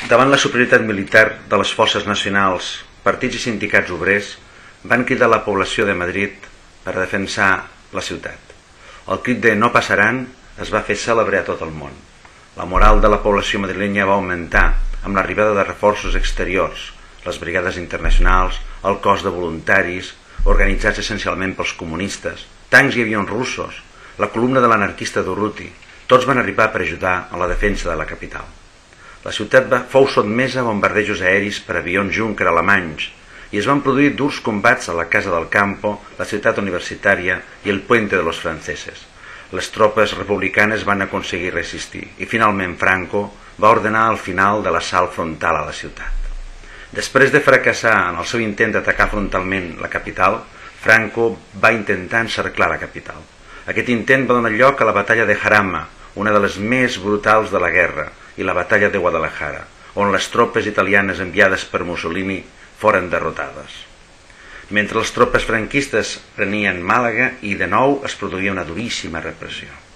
Davant la superioritat militar de les forces nacionals, partits i sindicats obrers van cridar la població de Madrid per defensar la ciutat. El crit de "no passaran" es va fer cèlebre a tot el món. La moral de la població madrilenya va augmentar amb l'arribada de reforços exteriors, les brigades internacionals, el cos de voluntaris, organitzats essencialment pels comunistes, tancs i avions russos, la columna de l'anarquista Durruti, tots van arribar per ajudar a la defensa de la capital. La ciutat fou sotmesa a bombardejos aeris per avions Junker alemanys i es van produir durs combats a la Casa del Campo, la ciutat universitària i el Puente de los Franceses. Les tropes republicanes van aconseguir resistir i finalment Franco va ordenar el final de l'assalt frontal a la ciutat. Després de fracassar en el seu intent d'atacar frontalment la capital, Franco va intentar encerclar la capital. Aquest intent va donar lloc a la batalla de Jarama, una de les més brutals de la guerra, i la batalla de Guadalajara, on les tropes italianes enviades per Mussolini foren derrotades. Mentre les tropes franquistes prenien Màlaga i de nou es produïa una duríssima repressió.